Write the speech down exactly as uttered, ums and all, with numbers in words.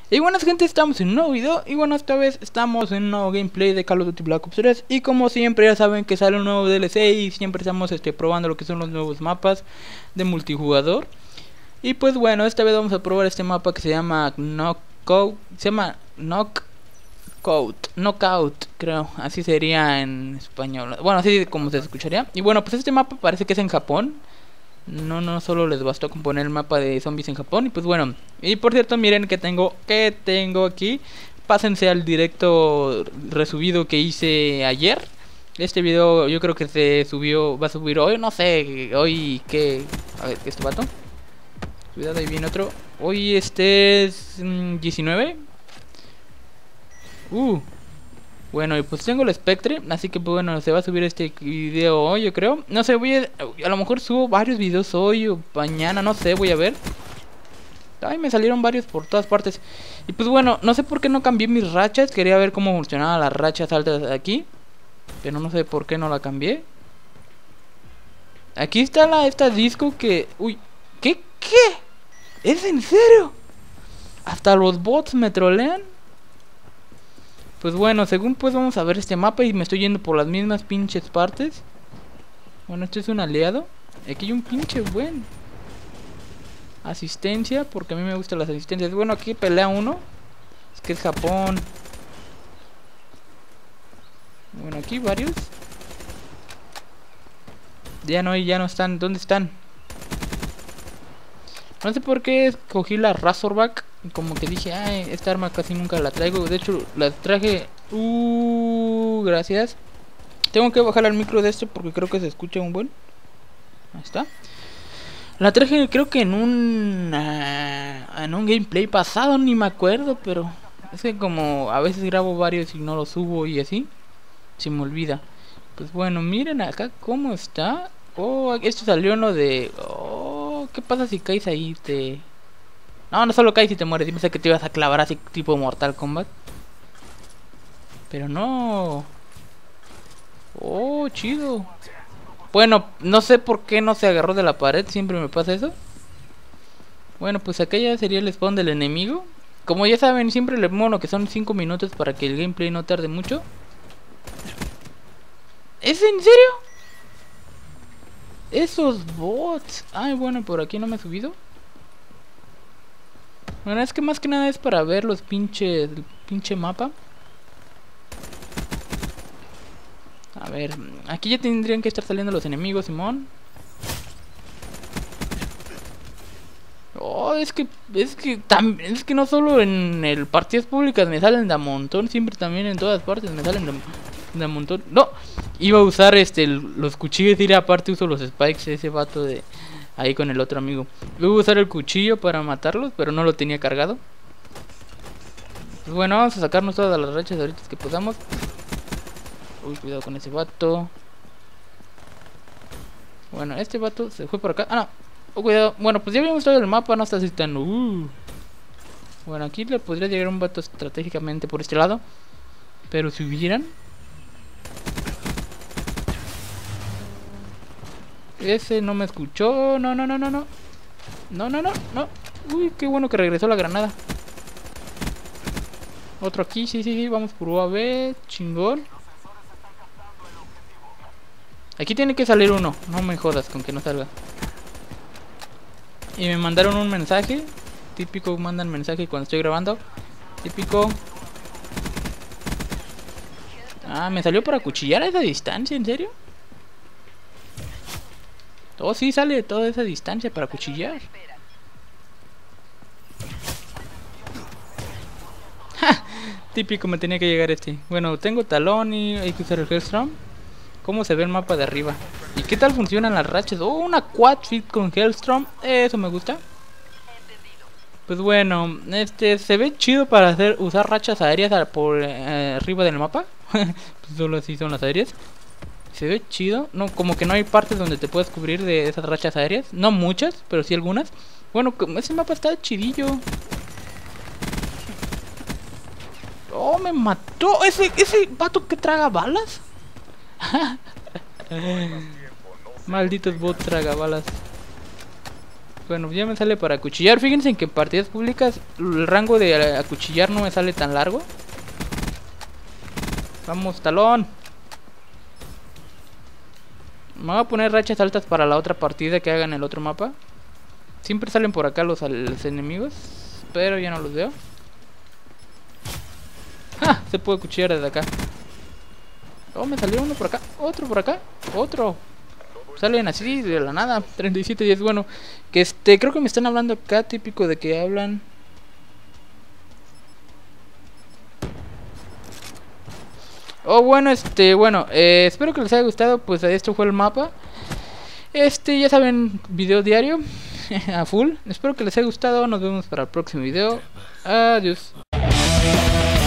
Y buenas gente, estamos en un nuevo video. Y bueno, esta vez estamos en un nuevo gameplay de Call of Duty Black Ops tres. Y como siempre ya saben que sale un nuevo D L C. Y siempre estamos este, probando lo que son los nuevos mapas de multijugador. Y pues bueno, esta vez vamos a probar este mapa que se llama Knockout. Se llama Knockout, Knockout, creo, así sería en español. Bueno, así como se escucharía. Y bueno, pues este mapa parece que es en Japón. No, no solo les bastó con poner el mapa de zombies en Japón. Y pues bueno, y por cierto, miren que tengo, que tengo aquí. Pásense al directo resubido que hice ayer. Este video yo creo que se subió, va a subir hoy, no sé, hoy que... A ver, ¿qué este vato? Cuidado, ahí viene otro. Hoy este es mmm, diecinueve. Uh Bueno, y pues tengo el Spectre, así que pues bueno, se va a subir este video hoy, yo creo. No sé, voy a... A lo mejor subo varios videos hoy o mañana, no sé, voy a ver. Ay, me salieron varios por todas partes. Y pues bueno, no sé por qué no cambié mis rachas. Quería ver cómo funcionaban las rachas altas de aquí, pero no sé por qué no la cambié. Aquí está la esta disco que... Uy, ¿qué? ¿Qué? ¿Es en serio? Hasta los bots me trolean. Pues bueno, según pues vamos a ver este mapa y me estoy yendo por las mismas pinches partes. Bueno, este es un aliado. Aquí hay un pinche buen asistencia, porque a mí me gustan las asistencias. Bueno, aquí pelea uno. Es que es Japón. Bueno, aquí varios. Ya no, ya no están. ¿Dónde están? No sé por qué escogí la Razorback. Como que dije, ay, esta arma casi nunca la traigo. De hecho, la traje... Uh, gracias. Tengo que bajar el micro de este porque creo que se escucha un buen. Ahí está. La traje creo que en un... Uh, en un gameplay pasado, ni me acuerdo. Pero es que como a veces grabo varios y no los subo y así, se me olvida. Pues bueno, miren acá cómo está. Oh, esto salió en lo de... Oh, ¿qué pasa si caes ahí? Te... No, no solo caes y te mueres. Yo pensé que te ibas a clavar así tipo Mortal Kombat. Pero no. Oh, chido. Bueno, no sé por qué no se agarró de la pared. Siempre me pasa eso. Bueno, pues acá ya sería el spawn del enemigo. Como ya saben, siempre le mono que son cinco minutos para que el gameplay no tarde mucho. ¿Es en serio? Esos bots. Ay, bueno, por aquí no me he subido. Bueno, es que más que nada es para ver los pinches... El pinche mapa. A ver, aquí ya tendrían que estar saliendo los enemigos, Simón. Oh, es que... Es que también... Es que no solo en el partidas públicas me salen de a montón. Siempre también en todas partes me salen de, de a montón. No, iba a usar este los cuchillos y aparte uso los spikes. Ese vato de... Ahí con el otro amigo. Luego usar el cuchillo para matarlos, pero no lo tenía cargado. Pues bueno, vamos a sacarnos todas las rachas ahorita que podamos. Uy, cuidado con ese vato. Bueno, este vato se fue por acá. Ah, no. Oh, cuidado. Bueno, pues ya habíamos mostrado el mapa, no está así tan... Uh. Bueno, aquí le podría llegar un vato estratégicamente por este lado. Pero si hubieran... Ese no me escuchó. No, no, no, no, no. No, no, no, no. Uy, qué bueno que regresó la granada. Otro aquí, sí, sí, sí. Vamos por U A V. Chingón. Aquí tiene que salir uno. No me jodas con que no salga. Y me mandaron un mensaje. Típico, mandan mensaje cuando estoy grabando. Típico. Ah, me salió para cuchillar a esa distancia, ¿en serio? Oh, sí, sale toda esa distancia para cuchillar. ¡Ja! Típico, me tenía que llegar este. Bueno, tengo talón y hay que usar el Hellstrom. ¿Cómo se ve el mapa de arriba? ¿Y qué tal funcionan las rachas? Oh, una quad fit con Hellstrom. Eso me gusta. Pues bueno, este se ve chido para hacer usar rachas aéreas por eh, arriba del mapa. Pues solo así son las aéreas. Se ve chido, no, como que no hay partes donde te puedes cubrir de esas rachas aéreas. No muchas, pero sí algunas. Bueno, ese mapa está chidillo. Oh, me mató. Ese, ese vato que traga balas. Malditos bots traga balas. Bueno, ya me sale para acuchillar. Fíjense que en partidas públicas el rango de acuchillar no me sale tan largo. Vamos, talón. Me voy a poner rachas altas para la otra partida que hagan en el otro mapa. Siempre salen por acá los, los enemigos, pero ya no los veo. ¡Ja! Se puede cuchillar desde acá. Oh, me salió uno por acá, otro por acá, otro. Salen así de la nada. Treinta y siete días. Bueno, que este, creo que me están hablando acá. Típico de que hablan. Oh, bueno, este, bueno, eh, espero que les haya gustado. Pues esto fue el mapa. Este, ya saben, video diario a full. Espero que les haya gustado. Nos vemos para el próximo video. Adiós.